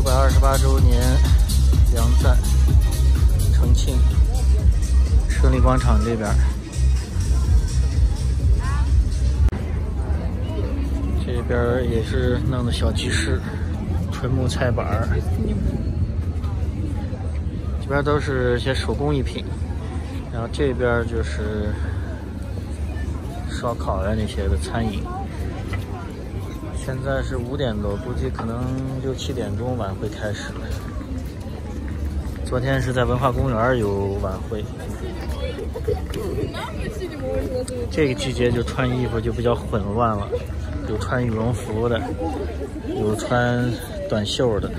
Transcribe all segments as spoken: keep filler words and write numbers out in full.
百二十八周年粮赞重庆胜利广场这边，这边也是弄的小集市，纯木菜板儿，这边都是些手工艺品，然后这边就是烧烤呀那些的餐饮。现在是五点多，估计可能六七点钟晚会开始了。昨天是在文化公园有晚会。这个季节就穿衣服就比较混乱了，有穿羽绒服的，有穿短袖的。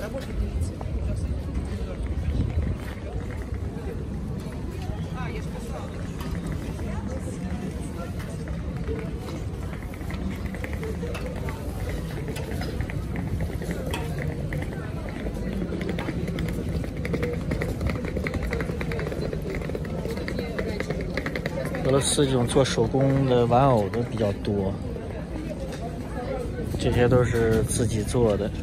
俄罗斯这种做手工的玩偶的比较多，这些都是自己做的。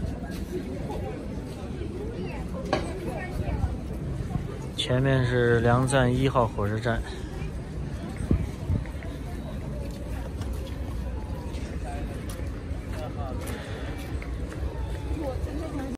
前面是粮赞一号火车站。